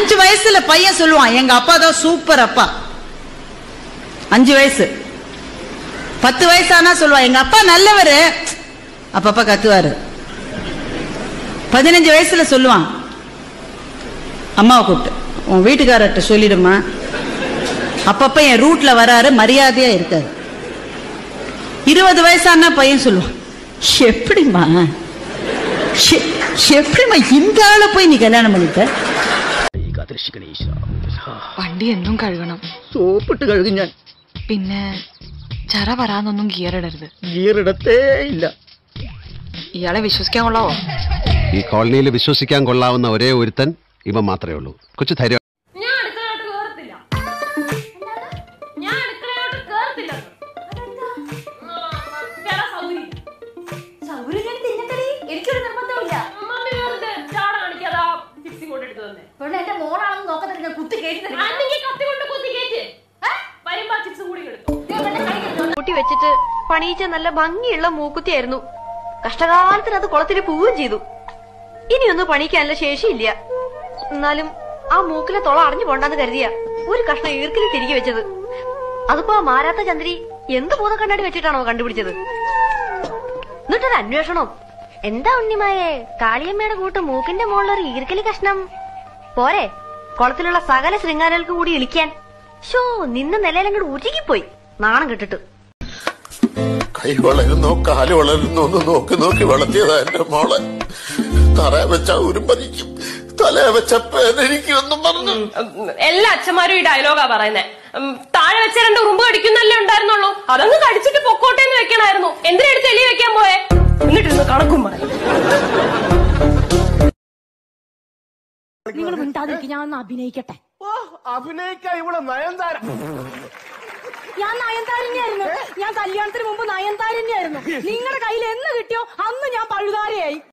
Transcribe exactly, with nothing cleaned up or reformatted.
அஞ்சு வயசுல பையன் சொல்லுவான் எங்க அப்பா தான் சூப்பர் அப்பா. அஞ்சு வயசு. பத்து வயசானா சொல்லுவான் எங்க அப்பா நல்லவரு, அப்பப்பா கத்துவாரு. பதினஞ்சு வயசுல சொல்லுவான் அம்மாவை கூப்பிட்டு உன் வீட்டுக்காரர்கிட்ட சொல்லிடுமா, அப்பப்ப என் ரூட்ல வராரு, மரியாதையா இருக்காரு. இருபது வயசானா பையன் சொல்லுவான் எப்படிமா எப்படிமா இந்த ஆளை போய் நீ கல்யாணம் பண்ணிட்ட. വണ്ടി എന്നും കഴുകണം. സോപ്പിട്ട് കഴുകും ഞാൻ. പിന്നെ ചറ വരാന്നൊന്നും ഗിയർ ഇടരുത്. ഗിയർ ഇടത്തേ ഇല്ല. ഇയാളെ വിശ്വസിക്കാൻ കൊള്ളാവോ? ഈ കോളനിയിൽ വിശ്വസിക്കാൻ കൊള്ളാവുന്ന ഒരേ ഒരുത്തൻ ഇവൻ മാത്രമേ ഉള്ളൂ. കൊച്ചു ധൈര്യം. കൂട്ടി വെച്ചിട്ട് പണിയിച്ച നല്ല ഭംഗിയുള്ള മൂക്കുത്തിയായിരുന്നു. കഷ്ടകാലത്തിന് അത് കുളത്തിൽ പോവുകയും ചെയ്തു. ഇനിയൊന്നും പണിക്കാനുള്ള ശേഷിയില്ല. എന്നാലും ആ മൂക്കിലെ തുള അടഞ്ഞു പോണ്ടാന്ന് കരുതിയ ഒരു കഷ്ണം ഈർക്കിൽ തിരികെ വെച്ചത്. അതിപ്പോ മാരാത്ത ചന്ദ്രി എന്ത് പൂത കണ്ണാടി വെച്ചിട്ടാണോ കണ്ടുപിടിച്ചത്? എന്നിട്ടൊരു അന്വേഷണം. എന്താ ഉണ്ണിമായേ, കാളിയമ്മയുടെ കൂട്ട് മൂക്കിന്റെ മുകളിലൊരു ഈർക്കലി കഷ്ണം പോരെ കുളത്തിലുള്ള സകല ശൃംഗാരകൾക്ക് കൂടി ഇളിക്കാൻ? ഷോ നിന്ന് നിലയിലങ്ങോട്ട് ഊറ്റിപ്പോയി നാണം കെട്ടിട്ട്. കൈ വളരുന്നോ കാല് വളരുന്നോ എന്ന് നോക്കി നോക്കി വളർത്തിയതാ എന്റെ മോളെ. തറ വെച്ച ഉരുമ്പരിക്കും, തല വെച്ച പേനരിക്കും എന്നും പറഞ്ഞു. എല്ലാ അച്ഛന്മാരും ഈ ഡയലോഗാ പറയുന്നേ. താഴെ വെച്ച രണ്ട് ഉറുമ്പ് കടിക്കുന്നല്ലേ ഉണ്ടായിരുന്നുള്ളൂ, അതങ്ങ് കടിച്ചിട്ട് പൊക്കോട്ടെ എന്ന് വെക്കണായിരുന്നു. എന്തിനെടുത്ത് എലി വെക്കാൻ പോയെ? എന്നിട്ടിരുന്ന് കണക്കും പറയും. നിങ്ങൾ മിണ്ടാതിരിക്കും, ഞാൻ ഒന്ന് അഭിനയിക്കട്ടെ. അഭിനയിക്കാൻ ഇവിടെ നയൻതാര. ഞാൻ നയൻതാരന്നെയായിരുന്നു. ഞാൻ കല്യാണത്തിന് മുമ്പ് നയൻതാരന്നെയായിരുന്നു. നിങ്ങളുടെ കയ്യിൽ എന്ന് കിട്ടിയോ അന്ന് ഞാൻ പഴുതാരയായി.